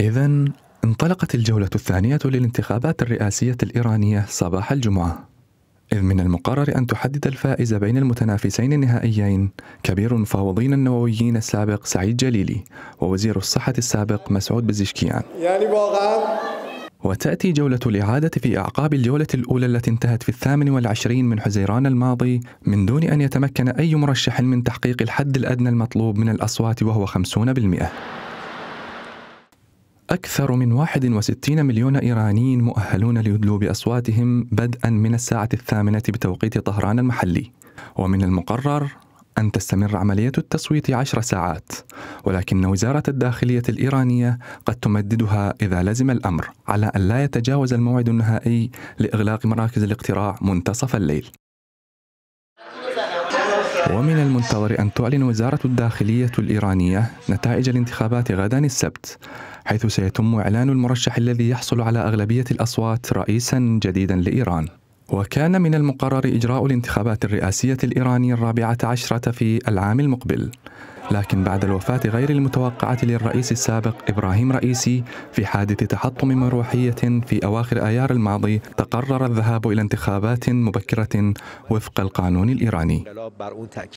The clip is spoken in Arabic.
إذن انطلقت الجولة الثانية للانتخابات الرئاسية الإيرانية صباح الجمعة، إذ من المقرر أن تحدد الفائز بين المتنافسين النهائيين كبير المفاوضين النوويين السابق سعيد جليلي ووزير الصحة السابق مسعود بزشكيان. وتأتي جولة الإعادة في أعقاب الجولة الأولى التي انتهت في 28 من حزيران الماضي من دون أن يتمكن أي مرشح من تحقيق الحد الأدنى المطلوب من الأصوات وهو 50%. أكثر من 61 مليون إيراني مؤهلون ليدلوا بأصواتهم بدءا من الساعة 8 بتوقيت طهران المحلي، ومن المقرر أن تستمر عملية التصويت 10 ساعات، ولكن وزارة الداخلية الإيرانية قد تمددها إذا لزم الأمر على أن لا يتجاوز الموعد النهائي لإغلاق مراكز الاقتراع منتصف الليل. ومن المنتظر أن تعلن وزارة الداخلية الإيرانية نتائج الانتخابات غدا السبت، حيث سيتم إعلان المرشح الذي يحصل على أغلبية الأصوات رئيسا جديدا لإيران. وكان من المقرر إجراء الانتخابات الرئاسية الإيرانية 14 في العام المقبل، لكن بعد الوفاة غير المتوقعة للرئيس السابق إبراهيم رئيسي في حادث تحطم مروحية في أواخر آيار الماضي، تقرر الذهاب إلى انتخابات مبكرة وفق القانون الإيراني.